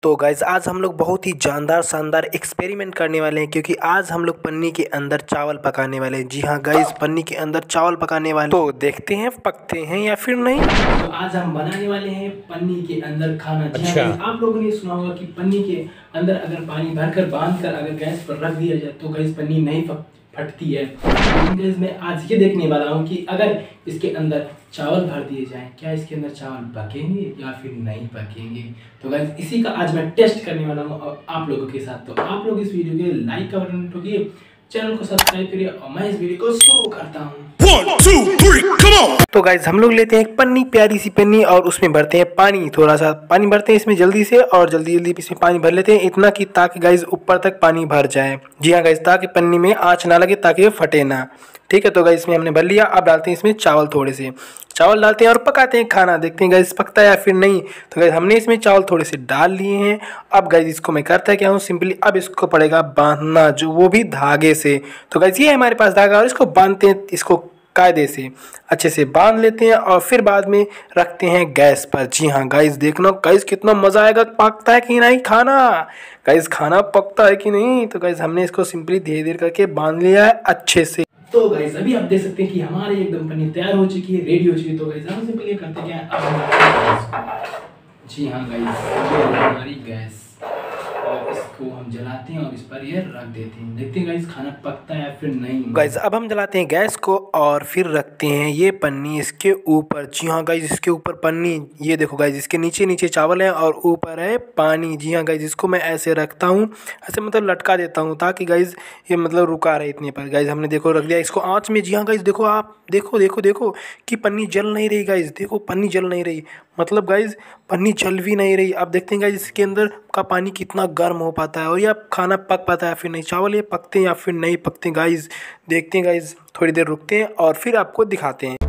तो गाइज़ आज हम लोग बहुत ही जानदार शानदार एक्सपेरिमेंट करने वाले हैं, क्योंकि आज हम लोग पन्नी के अंदर चावल पकाने वाले हैं। जी हाँ गाइज़, पन्नी के अंदर चावल पकाने वाले। तो देखते हैं पकते हैं या फिर नहीं। तो आज हम बनाने वाले हैं पन्नी के अंदर खाना। अच्छा। आप लोगों ने सुना होगा कि पन्नी के अंदर अगर पानी भरकर बांधकर अगर गैस पर रख दिया जाए तो गैस पन्नी नहीं फटती है। लेकिन मैं आज ये देखने वाला हूँ कि अगर इसके अंदर चावल भर दिए जाएं, क्या इसके अंदर चावल पकेंगे या फिर नहीं पकेंगे। तो गाइस इसी का आज मैं टेस्ट करने वाला हूँ आप लोगों के साथ। तो आप लोग इस वीडियो के लाइक का बटन ठोकिए, चैनल को सब्सक्राइब करिए और मैं इस वीडियो को शुरू करता हूँ। 1 2 3 कम ऑन। तो गाइज हम लोग लेते हैं एक पन्नी, प्यारी सी पन्नी, और उसमें भरते हैं पानी। थोड़ा सा पानी भरते हैं इसमें जल्दी से, और जल्दी इसमें पानी भर लेते हैं इतना कि ताकि गाइज ऊपर तक पानी भर जाए। जी हाँ गाइज, ताकि पन्नी में आँच ना लगे, ताकि ये फटे ना। ठीक है, तो गाइज इसमें हमने भर लिया। अब डालते हैं इसमें चावल, थोड़े से चावल डालते हैं और पकाते हैं खाना। देखते हैं गाइज पकता है या फिर नहीं। तो गाइज हमने इसमें चावल थोड़े से डाल लिए हैं। अब गाइज इसको मैं करता क्या हूँ, सिंपली अब इसको पड़ेगा बांधना, जो वो भी धागे से। तो गाइज ये हमारे पास धागा, और इसको बांधते हैं, इसको कायदे से अच्छे से बांध लेते हैं और फिर बाद में रखते हैं गैस पर। जी हाँ गाइज, देखना गाइज कितना मज़ा आएगा, पकता है कि नहीं खाना। गाइज खाना पकता है कि नहीं। तो गाइज हमने इसको सिंपली धीरे धीरे करके बांध लिया है अच्छे से। तो गाइस अभी आप देख सकते हैं कि हमारी एकदम पन्नी तैयार हो चुकी है, रेडी हो चुकी है। तो गाइस हम सिंपली ये करते क्या है, अब हम जी हाँ गाइस, ये हमारी गैस, और इसको हम जलाते हैं और इस पर ये रख देते हैं। देखते हैं गाइस खाना पकता है या फिर नहीं। गाइस अब हम जलाते हैं गैस को और फिर रखते हैं ये पन्नी इसके ऊपर। जी हाँ गाइस, इसके ऊपर पन्नी, ये देखो गाइस, इसके नीचे नीचे चावल है और ऊपर है पानी। जी हाँ गाइस, इसको मैं ऐसे रखता हूँ, ऐसे मतलब लटका देता हूँ, ताकि गाइस ये मतलब रुका रहे इतने पर। गाइस हमने देखो रख दिया इसको आँच में। जी हाँ गाइस, देखो आप देखो देखो देखो कि पन्नी जल नहीं रही। गाइस देखो पन्नी जल नहीं रही, मतलब गाइस पन्नी जल भी नहीं रही। अब देखते हैं गाइस इसके अंदर का पानी कितना गर्म हो पाता है और या खाना पक पाता है फिर नहीं, चावल ये पकते हैं या फिर नहीं पकते। गाइस देखते हैं गाइस, थोड़ी देर रुकते हैं और फिर आपको दिखाते हैं।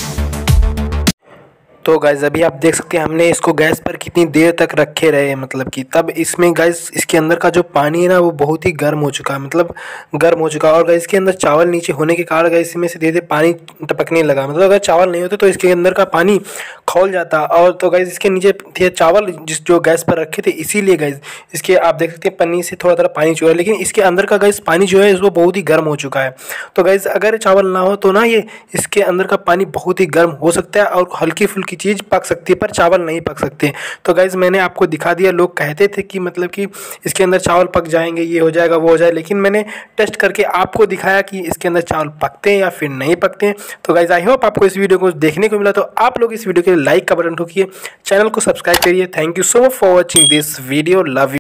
तो गाइस अभी आप देख सकते हैं हमने इसको गैस पर कितनी देर तक रखे रहे, मतलब कि तब इसमें गाइस इसके अंदर का जो पानी है ना वो बहुत ही गर्म हो चुका है, मतलब गर्म हो चुका है। और गाइस इसके अंदर चावल नीचे होने के कारण गाइस इसमें से धीरे धीरे पानी टपकने लगा। मतलब अगर चावल नहीं होते तो इसके अंदर का पानी खौल जाता। और तो गाइस इसके नीचे थे चावल जो गैस पर रखे थे, इसीलिए गाइस इसके आप देख सकते हैं पन्नी से थोड़ा थोड़ा पानी चुआ है, लेकिन इसके अंदर का गाइस पानी जो है वो बहुत ही गर्म हो चुका है। तो गाइस अगर चावल ना हो तो ना ये इसके अंदर का पानी बहुत ही गर्म हो सकता है और हल्की फुल्की चीज़ पक सकती है, पर चावल नहीं पक सकते। तो गाइज मैंने आपको दिखा दिया। लोग कहते थे कि मतलब कि इसके अंदर चावल पक जाएंगे, ये हो जाएगा वो हो जाए, लेकिन मैंने टेस्ट करके आपको दिखाया कि इसके अंदर चावल पकते हैं या फिर नहीं पकते हैं। तो गाइज आई होप आपको इस वीडियो को देखने को मिला। तो आप लोग इस वीडियो के लाइक का बटन ठोकिए, चैनल को सब्सक्राइब करिए। Thank you so much for watching this video. Love you.